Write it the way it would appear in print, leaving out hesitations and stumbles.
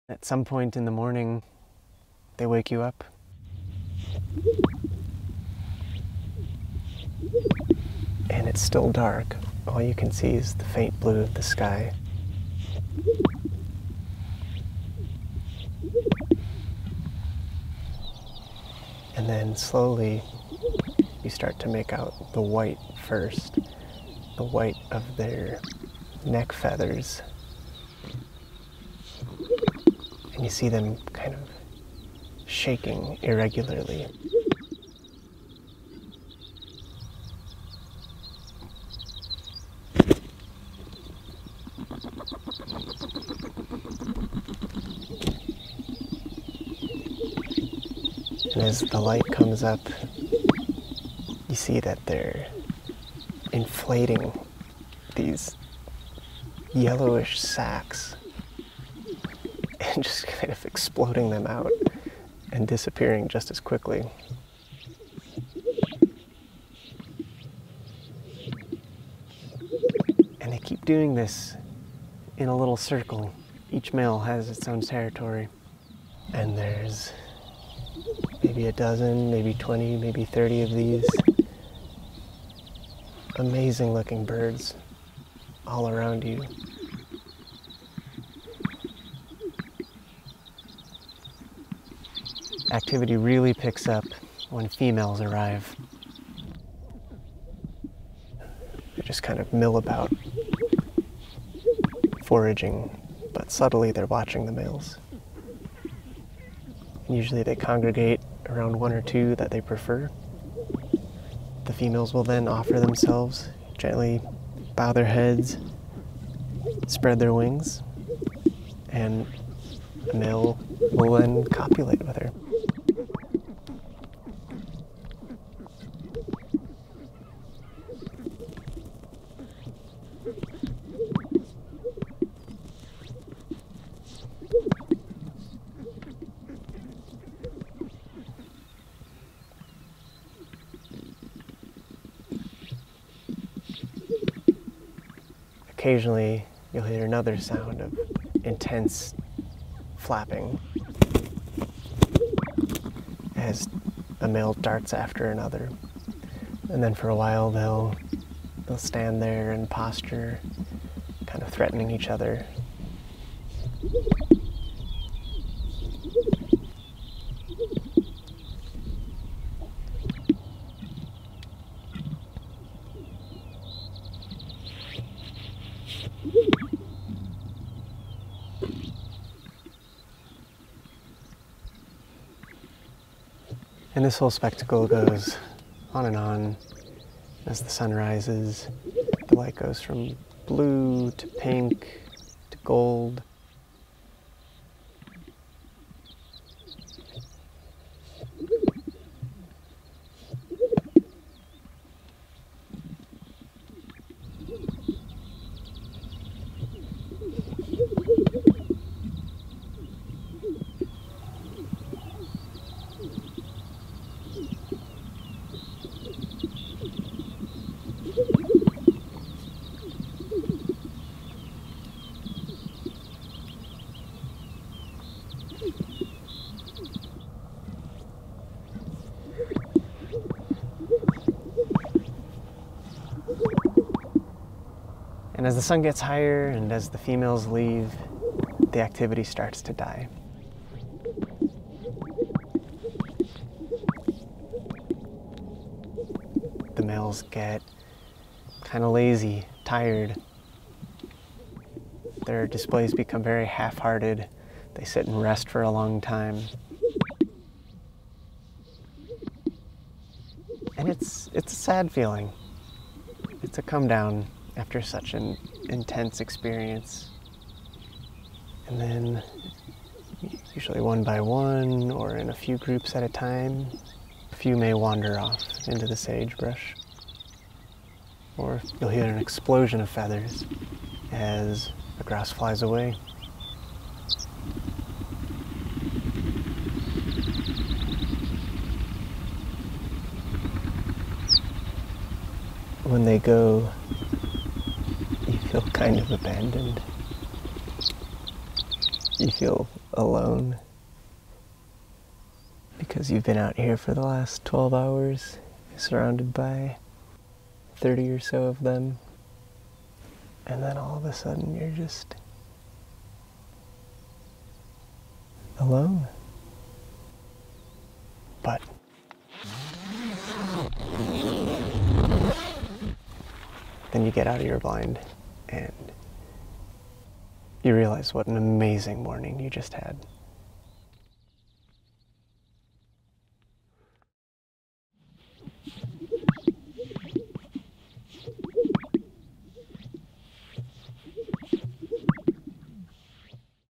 At some point in the morning, they wake you up. And it's still dark. All you can see is the faint blue of the sky. And then slowly, you start to make out the white first, the white of their neck feathers. And you see them kind of shaking irregularly. And as the light comes up, you see that they're inflating these yellowish sacs and just kind of exploding them out and disappearing just as quickly. And they keep doing this in a little circle. Each male has its own territory. And there's maybe a dozen, maybe 20, maybe 30 of these amazing looking birds all around you. Activity really picks up when females arrive. They just kind of mill about, foraging, but subtly they're watching the males. Usually they congregate around one or two that they prefer. The females will then offer themselves, gently bow their heads, spread their wings, and the male will then copulate with her. Occasionally, you'll hear another sound of intense flapping as a male darts after another. And then for a while, they'll stand there and posture, kind of threatening each other. And this whole spectacle goes on and on as the sun rises. The light goes from blue to pink to gold. And as the sun gets higher and as the females leave, the activity starts to die. The males get kind of lazy, tired. Their displays become very half-hearted. They sit and rest for a long time. And it's a sad feeling. It's a come down after such an intense experience. And then, usually one by one, or in a few groups at a time, a few may wander off into the sagebrush. Or you'll hear an explosion of feathers as a grouse flies away. When they go, you feel kind of abandoned. You feel alone because you've been out here for the last 12 hours, surrounded by 30 or so of them, and then all of a sudden you're just alone. But then you get out of your blind and you realize what an amazing morning you just had.